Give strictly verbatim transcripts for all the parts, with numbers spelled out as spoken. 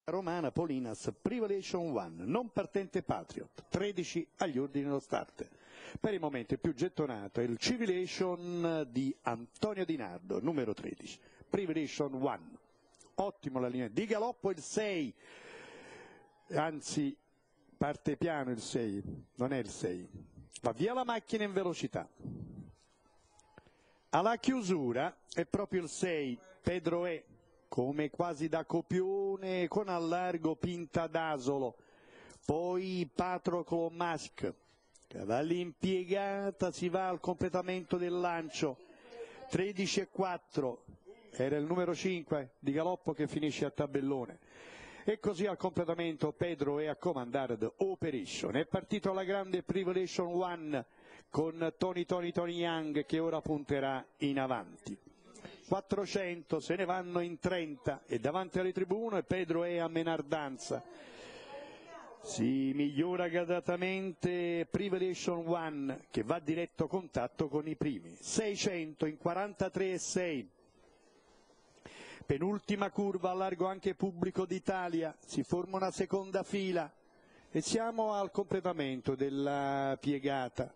Romana Polinas Privilation One, non partente Patriot, tredici agli ordini dello start. Per il momento il più gettonato è il Civilation di Antonio Di Nardo, numero tredici, Privilation One. Ottimo la linea di galoppo il sei, anzi parte piano il sei, non è il sei, va via la macchina in velocità. Alla chiusura è proprio il sei, Pedro E, come quasi da copione con allargo Pinta d'Asolo, poi Patroclo Mask, cavalli impiegata, si va al completamento del lancio, tredici e quattro, era il numero cinque di galoppo che finisce a tabellone. E così al completamento Pedro è a comandare the Operation. È partito alla grande Privilation One con Tony Tony Tony Young che ora punterà in avanti. quattrocento se ne vanno in trenta e davanti alle tribune Pedro è a menardanza. Si migliora gradatamente Privilation One che va a diretto contatto con i primi. seicento in quarantatré e sei. Penultima curva, a largo anche Pubblico d'Italia, si forma una seconda fila e siamo al completamento della piegata.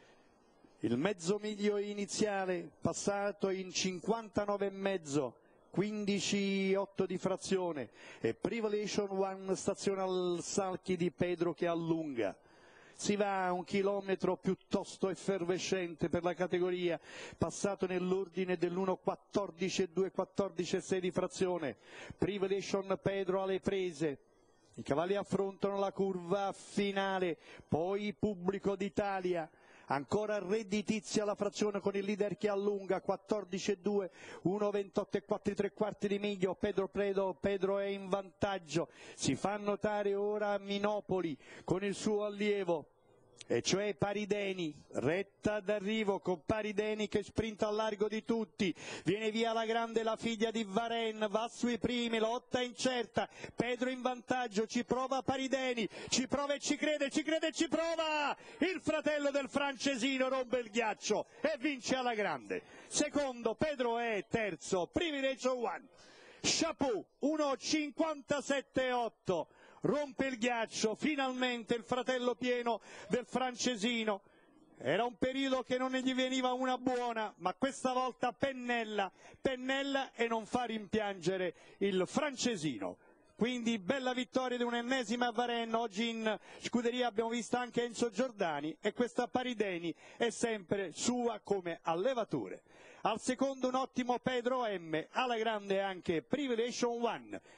Il mezzo miglio iniziale passato in cinquantanove e mezzo, quindici virgola otto di frazione e Privilation One staziona al Salchi di Pedro che allunga. Si va a un chilometro piuttosto effervescente per la categoria, passato nell'ordine dell'uno quattordici e due, quattordici e sei di frazione. Privilation Pedro alle prese. I cavalli affrontano la curva finale, poi Pubblico d'Italia. Ancora redditizia la frazione con il leader che allunga, quattordici e due, uno ventotto e quattro tre quarti di miglio, Pedro, Pedro, Pedro è in vantaggio, si fa notare ora Minopoli con il suo allievo, e cioè Parideni, retta d'arrivo con Parideni che sprinta al largo di tutti, viene via la grande la figlia di Varenne, va sui primi, lotta incerta, Pedro in vantaggio, ci prova Parideni, ci prova e ci crede, ci crede e ci prova, il fratello del francesino rompe il ghiaccio e vince alla grande. Secondo Pedro è terzo, Privilation One. Chapeau, uno cinquantasette e otto, rompe il ghiaccio, finalmente il fratello pieno del francesino. Era un periodo che non gli veniva una buona, ma questa volta pennella, pennella e non fa rimpiangere il francesino. Quindi bella vittoria di un'ennesima Varenne, oggi in scuderia abbiamo visto anche Enzo Giordani e questa Parideni è sempre sua come allevatore. Al secondo un ottimo Pedro M, alla grande anche Privilation One.